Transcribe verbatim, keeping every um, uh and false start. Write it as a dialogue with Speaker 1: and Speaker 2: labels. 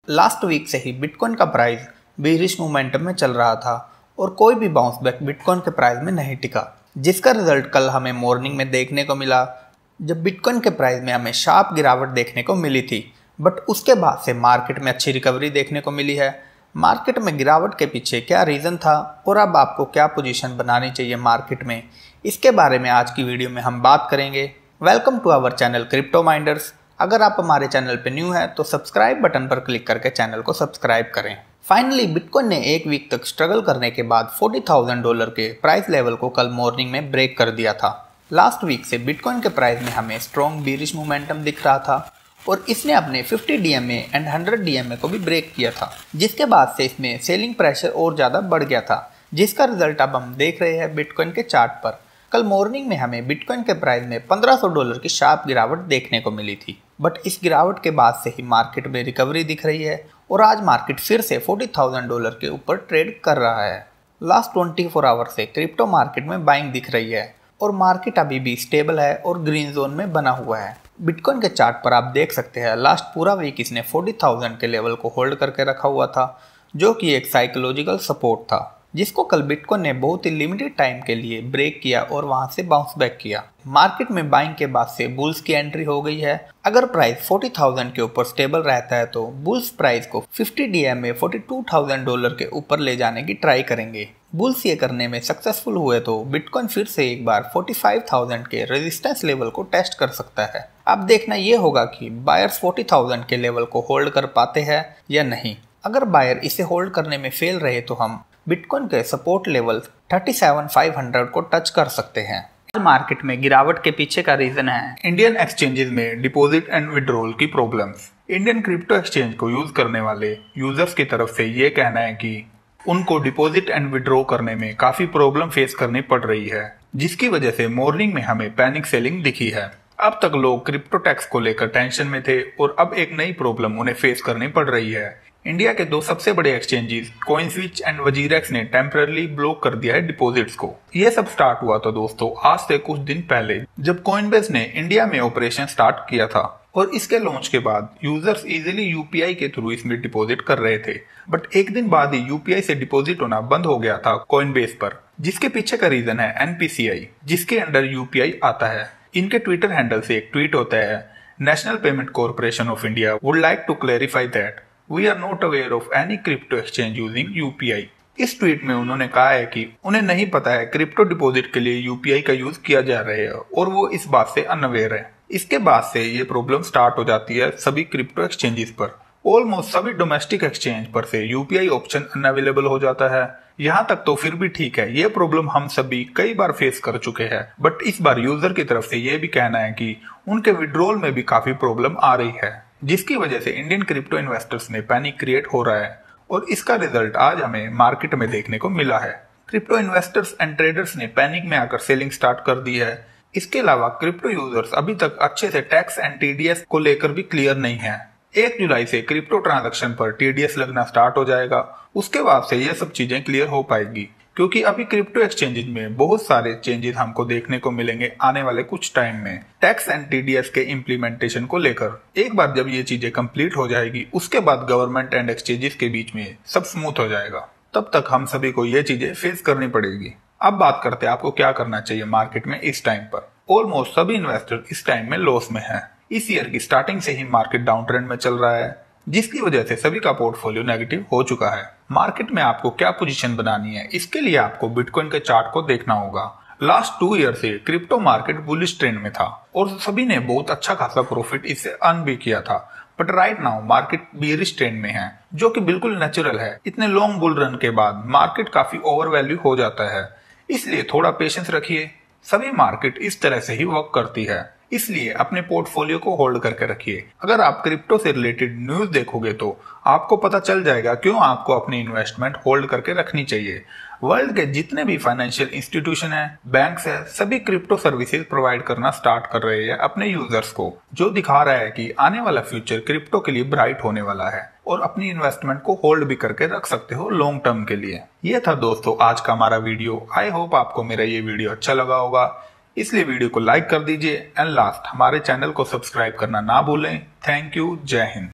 Speaker 1: Last week से ही bitcoin का प्राइस बेरिश मोमेंटम में चल रहा था और कोई भी बाउंस बैक बिटकॉइन के प्राइस में नहीं टिका, जिसका रिजल्ट कल हमें मॉर्निंग में देखने को मिला, जब बिटकॉइन के प्राइस में हमें शार्प गिरावट देखने को मिली थी। बट उसके बाद से मार्केट में अच्छी रिकवरी देखने को मिली है। मार्केट में गिरावट के पीछे क्या रीज़न था और अब आपको क्या पोजीशन बनानी चाहिए मार्केट में, इसके बारे में आज की वीडियो में हम बात करेंगे। Welcome to our channel crypto minders. अगर आप हमारे चैनल पर न्यू हैं तो सब्सक्राइब बटन पर क्लिक करके चैनल को सब्सक्राइब करें। फाइनली बिटकॉइन ने एक वीक तक स्ट्रगल करने के बाद चालीस हज़ार डॉलर के प्राइस लेवल को कल मॉर्निंग में ब्रेक कर दिया था। लास्ट वीक से बिटकॉइन के प्राइस में हमें स्ट्रॉन्ग बीरिश मोमेंटम दिख रहा था और इसने अपने पचास डी एम ए एंड सौ डी एम ए को भी ब्रेक किया था, जिसके बाद से इसमें सेलिंग प्रेशर और ज़्यादा बढ़ गया था, जिसका रिजल्ट अब हम देख रहे हैं बिटकॉइन के चार्ट पर। कल मॉर्निंग में हमें बिटकॉइन के प्राइस में पंद्रह सौ डॉलर की शार्प गिरावट देखने को मिली थी, बट इस गिरावट के बाद से ही मार्केट में रिकवरी दिख रही है और आज मार्केट फिर से चालीस हज़ार डॉलर के ऊपर ट्रेड कर रहा है। लास्ट चौबीस आवर से क्रिप्टो मार्केट में बाइंग दिख रही है और मार्केट अभी भी स्टेबल है और ग्रीन जोन में बना हुआ है। बिटकॉइन के चार्ट पर आप देख सकते हैं लास्ट पूरा वीक इसने चालीस हज़ार के लेवल को होल्ड करके रखा हुआ था, जो कि एक साइकोलॉजिकल सपोर्ट था, जिसको कल बिटकॉइन ने बहुत ही लिमिटेड टाइम के लिए ब्रेक किया और वहां से बाउंस बैक किया। मार्केट में बाइंग के बाद से बुल्स की एंट्री हो गई है। अगर प्राइस चालीस हज़ार के ऊपर स्टेबल रहता है तो बुल्स प्राइस को पचास डी एम ए बयालीस हज़ार डॉलर के ऊपर ले जाने की ट्राई करेंगे। बुल्स ये करने में सक्सेसफुल हुए तो बिटकॉइन फिर से एक बार पैंतालीस हज़ार के रेजिस्टेंस लेवल को टेस्ट कर सकता है। अब देखना ये होगा कि बायर्स चालीस हज़ार के लेवल को होल्ड कर पाते हैं या नहीं। अगर बायर इसे होल्ड करने में फेल रहे तो हम बिटकॉइन के सपोर्ट लेवल सैंतीस हज़ार पाँच सौ को टच कर सकते हैं। आज मार्केट में गिरावट के पीछे का रीजन है
Speaker 2: इंडियन एक्सचेंजेस में डिपॉजिट एंड विड्रॉल की प्रॉब्लम्स। इंडियन क्रिप्टो एक्सचेंज को यूज करने वाले यूजर्स की तरफ से ये कहना है कि उनको डिपॉजिट एंड विड्रॉ करने में काफी प्रॉब्लम फेस करनी पड़ रही है, जिसकी वजह से मॉर्निंग में हमें पैनिक सेलिंग दिखी है। अब तक लोग क्रिप्टो टैक्स को लेकर टेंशन में थे और अब एक नई प्रॉब्लम उन्हें फेस करनी पड़ रही है। इंडिया के दो सबसे बड़े एक्सचेंजेस कॉइनस्विच एंड वजीरेक्स ने टेम्पररी ब्लॉक कर दिया है डिपॉजिट्स को। ये सब स्टार्ट हुआ था दोस्तों आज से कुछ दिन पहले, जब कॉइनबेस ने इंडिया में ऑपरेशन स्टार्ट किया था और इसके लॉन्च के बाद यूजर्स इजीली यूपीआई के थ्रू इसमें डिपॉजिट कर रहे थे। बट एक दिन बाद ही यूपीआई से डिपॉजिट होना बंद हो गया था कॉइनबेस पर, जिसके पीछे का रीजन है एन पी सी आई, जिसके अंडर यूपीआई आता है। इनके ट्विटर हैंडल से एक ट्वीट होता है, national payment corporation of India would like to clarify that we are not aware of any crypto exchange using UPI. इस ट्वीट में उन्होंने कहा है कि उन्हें नहीं पता है क्रिप्टो डिपॉजिट के लिए यूपीआई का यूज किया जा रहा है और वो इस बात से अनअवेयर है। इसके बाद से ये प्रॉब्लम स्टार्ट हो जाती है सभी क्रिप्टो एक्सचेंजेस पर। ऑलमोस्ट सभी डोमेस्टिक एक्सचेंज पर से यूपीआई ऑप्शन अनअवेलेबल हो जाता है। यहाँ तक तो फिर भी ठीक है, ये प्रॉब्लम हम सभी कई बार फेस कर चुके हैं, बट इस बार यूजर की तरफ से ये भी कहना है कि उनके विड्रॉल में भी काफी प्रॉब्लम आ रही है, जिसकी वजह से इंडियन क्रिप्टो इन्वेस्टर्स में पैनिक क्रिएट हो रहा है और इसका रिजल्ट आज हमें मार्केट में देखने को मिला है। क्रिप्टो इन्वेस्टर्स एंड ट्रेडर्स ने पैनिक में आकर सेलिंग स्टार्ट कर दी है। इसके अलावा क्रिप्टो यूजर्स अभी तक अच्छे से टैक्स एंड टीडीएस को लेकर भी क्लियर नहीं है। एक जुलाई से क्रिप्टो ट्रांजैक्शन पर टीडीएस लगना स्टार्ट हो जाएगा, उसके बाद से ये सब चीजें क्लियर हो पाएगी, क्योंकि अभी क्रिप्टो एक्सचेंजेस में बहुत सारे चेंजेस हमको देखने को मिलेंगे आने वाले कुछ टाइम में टैक्स एंड टीडीएस के इम्प्लीमेंटेशन को लेकर। एक बार जब ये चीजें कंप्लीट हो जाएगी, उसके बाद गवर्नमेंट एंड एक्सचेंजेस के बीच में सब स्मूथ हो जाएगा। तब तक हम सभी को ये चीजें फेस करनी पड़ेगी। अब बात करते हैं आपको क्या करना चाहिए मार्केट में इस टाइम पर। ऑलमोस्ट सभी इन्वेस्टर इस टाइम में लॉस में है। इस ईयर की स्टार्टिंग से ही मार्केट डाउन ट्रेंड में चल रहा है, जिसकी वजह से सभी का पोर्टफोलियो नेगेटिव हो चुका है। मार्केट में आपको क्या पोजीशन बनानी है, इसके लिए आपको बिटकॉइन के चार्ट को देखना होगा। लास्ट टू ईयर से क्रिप्टो मार्केट बुलिश ट्रेंड में था और सभी ने बहुत अच्छा खासा प्रॉफिट इससे अर्न भी किया था, but right now market bearish trend में है, जो कि बिल्कुल नेचुरल है। इतने लॉन्ग बुल रन के बाद मार्केट काफी ओवर वैल्यू हो जाता है, इसलिए थोड़ा पेशेंस रखिए। सभी मार्केट इस तरह से ही वर्क करती है, इसलिए अपने पोर्टफोलियो को होल्ड करके रखिए। अगर आप क्रिप्टो से रिलेटेड न्यूज देखोगे तो आपको पता चल जाएगा क्यों आपको अपनी इन्वेस्टमेंट होल्ड करके रखनी चाहिए। वर्ल्ड के जितने भी फाइनेंशियल इंस्टीट्यूशन हैं, बैंक्स हैं, सभी क्रिप्टो सर्विसेज प्रोवाइड करना स्टार्ट कर रहे हैं अपने यूजर्स को, जो दिखा रहा है कि आने वाला फ्यूचर क्रिप्टो के लिए ब्राइट होने वाला है और अपनी इन्वेस्टमेंट को होल्ड भी करके रख सकते हो लॉन्ग टर्म के लिए। ये था दोस्तों आज का हमारा वीडियो। आई होप आपको मेरा ये वीडियो अच्छा लगा होगा, इसलिए वीडियो को लाइक कर दीजिए एंड लास्ट हमारे चैनल को सब्सक्राइब करना ना भूलें। थैंक यू, जय हिंद।